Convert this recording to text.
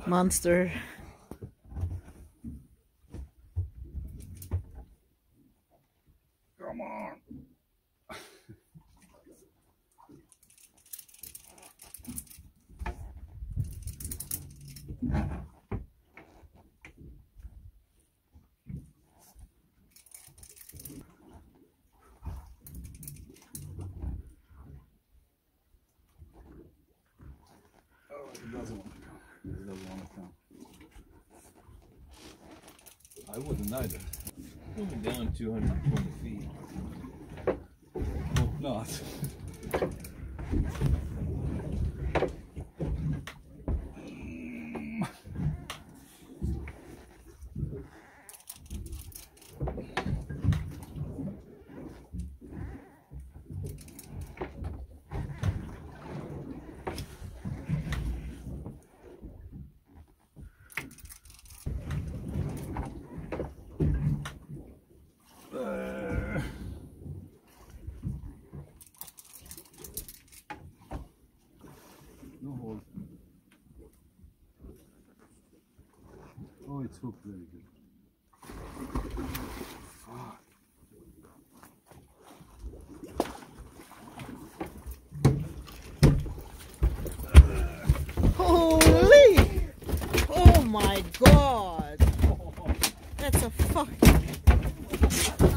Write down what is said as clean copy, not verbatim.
Monster. Come on. Oh, he doesn't want to come. He doesn't want to come. I wouldn't either. Only down 220 feet. Hope not. No hole. Oh, it's hooked very good. Fuck. Holy! Oh my god! That's a fucking...